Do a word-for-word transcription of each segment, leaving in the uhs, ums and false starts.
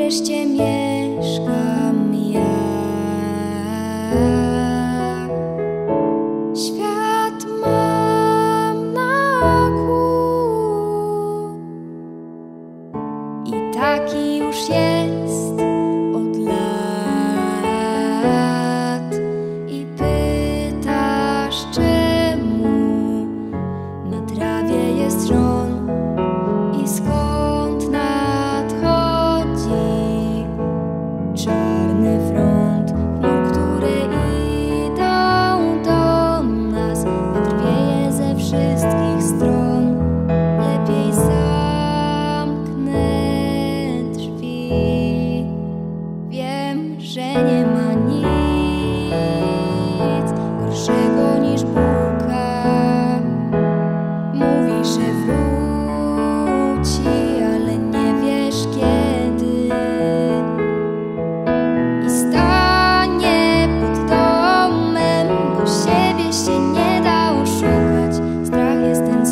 wreszcie mieszkam ja. Świat mam na oku i taki już jest od lat. I pytasz, czemu na trawie jest rzon i skąd nadchodzi czarny front chmur, które idą do nas. Wiatr wieje ze wszystkich stron. Lepiej zamknę drzwi. Wiem, że nie ma nic gorszego niż bułka. Mówi, że wróci, ale nie wiesz kiedy. I stanie pod domem, bo siebie się nie da oszukać. Strach jest ten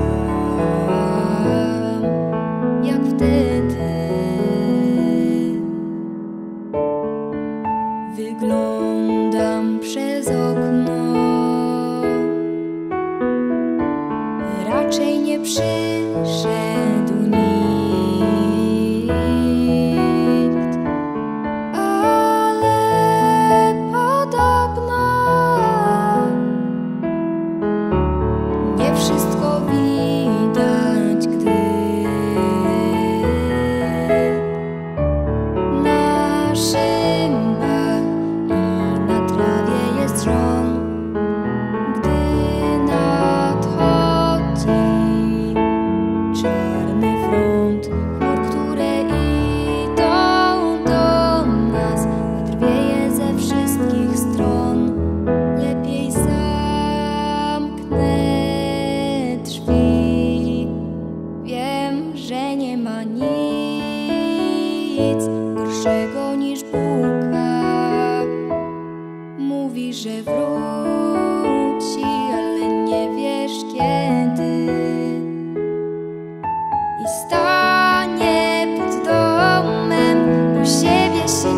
sam, jak wtedy. Wyglądam przez okno, raczej nie przyszedł nikt, ale podobno nie wszystko widać, gdy na szymbach i na trawie jest rzon. Gdy nadchodzi czarny front chmur, które idą do nas. Wiatr wieje ze wszystkich stron. Lepiej zamknę drzwi. Wiem, że nie ma nic gorszego niż bułka. Mówi, że wróci, ale nie wiesz kiedy. I stanie pod domem, bo siebie się